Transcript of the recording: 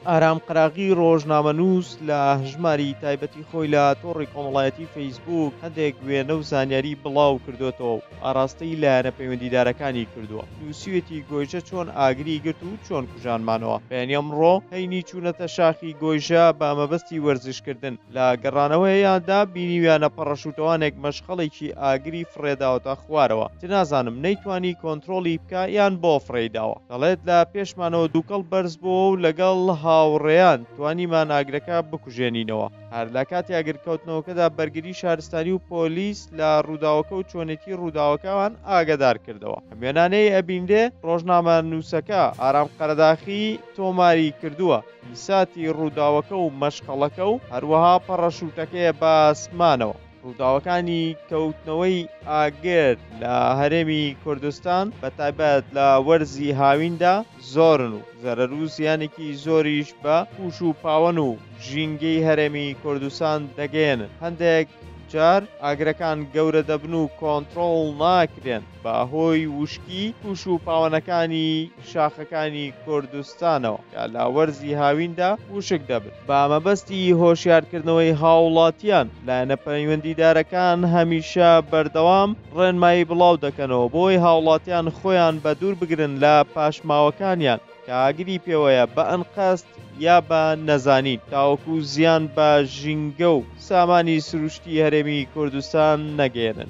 ئارام قەراغی ڕۆژنامەنووس لە هەژماری تایبەتی خۆی لە تۆڕی کۆمەڵایەتی فەیسبووک هەندێک وێنە و زانیاری بڵاو کردوێتەوە و ئاراستەی لایەنە پەیوەندیدارەکانی کردووە. نووسیوێتی گۆیژە چۆن ئاگری گرت و چۆن کوژانمانەوە. بەیانی ئەمڕۆ هەینی چوونەتە شاخی گۆیژە بە مەبەستی وەرزشکردن. لە گەڕانەوەیاندا بینیویانە پەڕەشوتەوانێک مەشخەڵێکی ئاگری فڕێداوەتە خوارەوە. نازانم نەیتوانی کۆنتترۆلی بکە یان بۆ فڕێداوە. دەڵێت لە پێشمانەوە دووکەڵ بەرز بووە و لەگەڵ هاوڕێیان توانیمان ئاگرەکە بکوژێنینەوە. هەر لە کاتی ئاگرکەوتنەوەکەدا بەرگری شارستانی و پۆلیس لە ڕووداوەکە و چۆنێتی ڕووداوەکەوان ئاگدار کردەوە. ئەمێنانەی ئەبیندێ ڕۆژنامە نووسەکە ئارام قەرەداخی تۆماری کردووە ئیساتی ڕووداوەکە و مەشقەڵەکە و هەروەها پەڕەشوتەکەیە بە ئاسمانەوە. ڕووداوەکانی کەوتنەوەی ئاگر لە هەرێمی کوردستان بە تایبەت لە وەرزی هاویندا زۆرن و زەرەر و زیانێکی زۆریش بە پوش و پاوەن و ژینگەی هەرێمی کوردستان دەگەێنن. هەندێک جار ئاگرەکان گەورە دەبن و کۆنتترۆڵ ناکرێن بە هۆی وشکی پوش و پاوەنەکانی شاخەکانی کوردستانەوە کە لە وەرزی هاویندا وشک دەبن. بە مەبەستی هۆشیارکردنەوەی هاوڵاتیان لایەنە پەیوەندیدارەکان هەمیشە بەردەوام ڕێنمایی بڵاو دەکەنەوە بۆی هاوڵاتیان خۆیان بە دوور بگرن لە پاشماوەکانیان کە ئاگری پێوەیە بە ئەنقەست یا بە نەزانین تاوەکو زیان بە ژینگە و سامانی سروشتی هەرێمی کوردستان نەگەێنن.